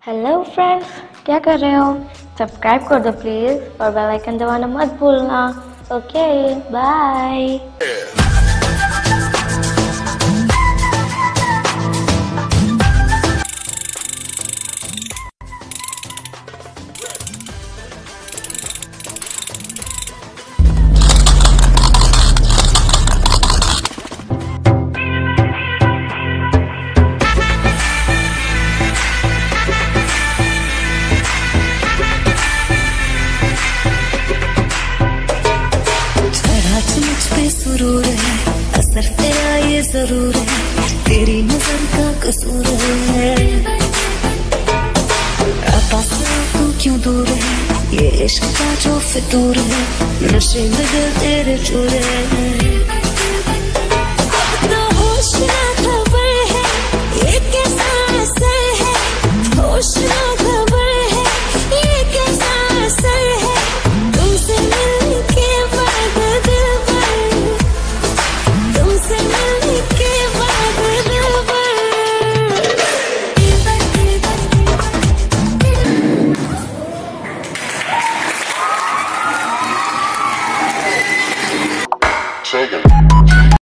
Hello friends, क्या कर रहे हो? सब्सक्राइब कर दो प्लीज़ और बेल आइकन दबाना मत भूलना। Okay, bye. मुझ पे सुरूर है, असर तेरा ये जरूर है, तेरी नजर का कसूर है। पास तू क्यों दूर है, ये इश्क का जो फितूर है, नशे में दिल तेरे चूर है। अब तो होश ना खबर है, ये कैसा